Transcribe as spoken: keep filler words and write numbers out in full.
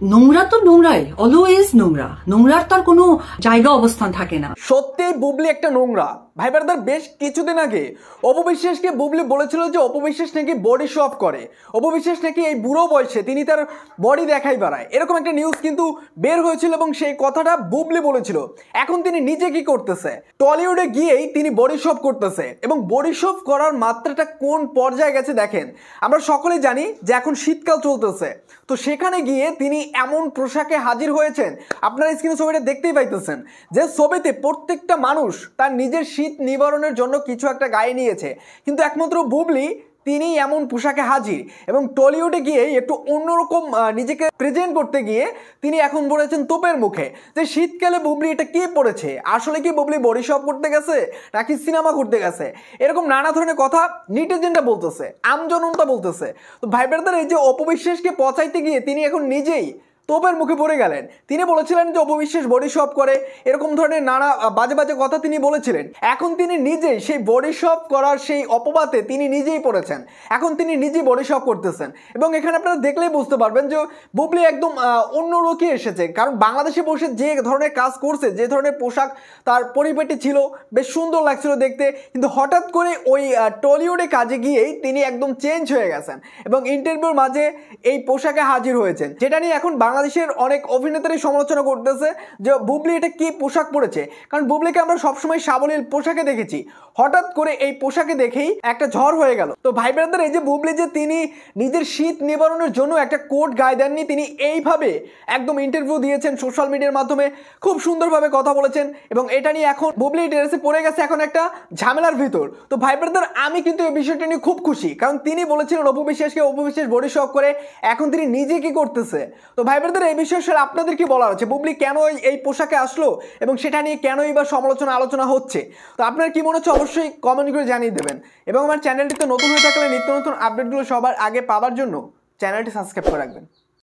নোংরা তো নোংরাই, অলওয়েজ নোংরা। নোংরার তার কোনো জায়গা অবস্থান থাকে না। সত্যি বুবলি একটা নোংরা। ভাই ব্রাদার, বেশ কিছুদিন আগে অপু বিশ্বাসকে বুবলি বলেছিল যে অপু বিশ্বাস নাকি বডি শো অফ করে, অপু বিশ্বাস নাকি এই বুড়ো বয়সে তিনি তার বডি দেখাই বেড়ায়, এরকম একটা নিউজ কিন্তু বের হয়েছিল এবং সেই কথাটা বুবলি বলেছিল। এখন তিনি নিজে কি করতেছে, টলিউডে গিয়েই তিনি বডি শো অফ করতেছে এবং বডি শো অফ করার মাত্রাটা কোন পর্যায়ে গেছে দেখেন। আমরা সকলেই জানি যে এখন শীতকাল চলতেছে, তো সেখানে গিয়ে তিনি এমন পোশাকে হাজির হয়েছেন, আপনারা স্ক্রিনে ছবিটা দেখতেই পাইতেছেন যে ছবিতে প্রত্যেকটা মানুষ তার নিজের শীত নিবারণের জন্য কিছু একটা গায়ে নিয়েছে, কিন্তু একমাত্র বুবলি তিনি এমন পোশাকে হাজির এবং টলিউডে গিয়ে একটু অন্যরকম নিজেকে প্রেজেন্ট করতে গিয়ে তিনি এখন বলেছেন তোপের মুখে যে শীতকালে বুবলি এটা কি পড়েছে, আসলে কি বুবলি বডি শপ করতে গেছে নাকি সিনেমা করতে গেছে, এরকম নানা ধরনের কথা নিটিজেনরা বলতেছে, আমজনতা বলতেছে। তো ভাই ব্রাদার, এই যে অপু বিশ্বাসকে পচাইতে গিয়ে তিনি এখন নিজেই তোপের মুখে পড়ে গেলেন। তিনি বলেছিলেন যে অপু বিশ্বাস বডি শপ করে, এরকম ধরনের নানা বাজে বাজে কথা তিনি বলেছিলেন। এখন তিনি নিজেই সেই বডি শপ করার সেই অপবাদে তিনি নিজেই পড়েছেন, এখন তিনি নিজেই বডি শপ করতেছেন এবং এখানে আপনারা দেখলেই বুঝতে পারবেন যে বুবলি একদম অন্য লোকে এসেছে। কারণ বাংলাদেশে বসে যে ধরনের কাজ করছে, যে ধরনের পোশাক তার পরিপাটি ছিল, বেশ সুন্দর লাগছিল দেখতে, কিন্তু হঠাৎ করে ওই টলিউডে কাজে গিয়েই তিনি একদম চেঞ্জ হয়ে গেছেন এবং ইন্টারভিউর মাঝে এই পোশাকে হাজির হয়েছেন, যেটা নিয়ে এখন বাংলাদেশের অনেক অভিনেতারই সমালোচনা করতেছে যে বুবলি এটা কি পোশাক পরেছে। কারণ বুবলিকে আমরা সবসময় সাবলীল পোশাকে দেখেছি, হঠাৎ করে এই পোশাকে দেখেই একটা ঝড় হয়ে গেল। তো ভাই ব্রাদার, এই যে বুবলি যে তিনি নিজের শীত নিবারণের জন্য একটা কোট গায়ে দেননি, তিনি এইভাবে একদম ইন্টারভিউ দিয়েছেন সোশ্যাল মিডিয়ার মাধ্যমে, খুব সুন্দরভাবে কথা বলেছেন এবং এটা নিয়ে এখন বুবলি ড্রেসে পড়ে গেছে এখন একটা ঝামেলার ভিতর। তো ভাই ব্রাদার, আমি কিন্তু এই বিষয়টা নিয়ে খুব খুশি, কারণ তিনি বলেছিলেন অপু বিশ্বাসকে অপু বিশ্বাস বডি শপ করে, এখন তিনি নিজে কি করতেছে। তো ভাই ব্রাদার, এই বিষয়ে আসলে আপনাদের কি বলার আছে, বুবলি কেন এই পোশাকে আসলো এবং সেটা নিয়ে কেনই বা সমালোচনা আলোচনা হচ্ছে, তো আপনার কি মনে হচ্ছে অবশ্যই কমেন্ট করে জানিয়ে দেবেন এবং আমার চ্যানেলটিতে নতুন হয়ে থাকলে নিত্য নতুন আপডেটগুলো সবার আগে পাওয়ার জন্য চ্যানেলটি সাবস্ক্রাইব করে রাখবেন।